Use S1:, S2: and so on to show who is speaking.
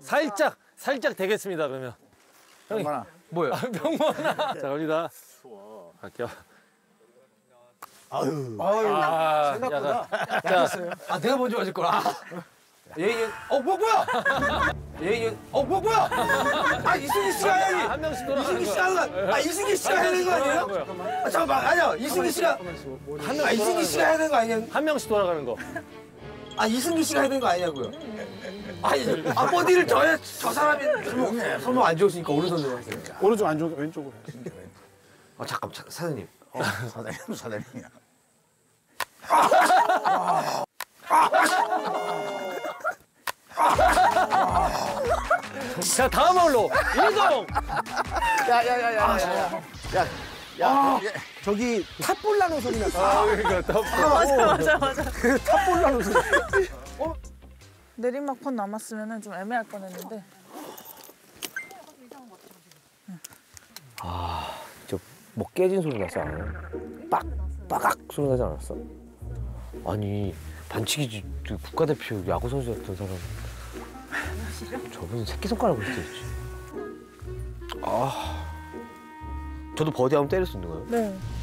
S1: 살짝 되겠습니다, 그러면. 형님.
S2: 병만아.
S3: 뭐예요?
S1: 병만아. 자, 갑니다. 갈게요.
S2: 아유.
S1: 생각보다.
S3: 아, 내가 먼저 맞을 거라. 얘는 뭐야? 얘는 뭐야? 아, 이승기 씨가 해야지.
S1: 한 명씩 돌아가는
S3: 이승기
S1: 거야.
S3: 씨가 하는 거. 아, 이승기 씨가 해야 되는 거 아니에요? 아, 잠깐만. 아니야. 이승기 씨가 이승기 씨가 해야 되는 거 아니냐?
S1: 한 명씩 돌아가는 거.
S3: 아, 이승기 씨가 해야 되는 거 아니냐고요? 아니, 버디를 저 사람이 손목 안 좋으시니까 오른손으로 하세요.
S2: 오른쪽 안쪽 왼쪽으로.
S3: 아, 잠깐, 사장님.
S2: 사장님이야.
S1: 자, 다음 홀로 이동.
S2: 야, 저기 탑볼 나는 소리 났어.
S1: 그러니까
S4: 맞아.
S2: 탑볼 나는 소리.
S4: 내리막 번 남았으면 좀 애매할 뻔했는데.
S5: 뭐 깨진 소리 났어? 빠각 소리 나지 않았어? 아니 반칙이지. 국가대표 야구 선수였던 사람. 저분 새끼손가락으로 때렸지. 저도 버디하면 때릴 수 있는 거예요?
S4: 네.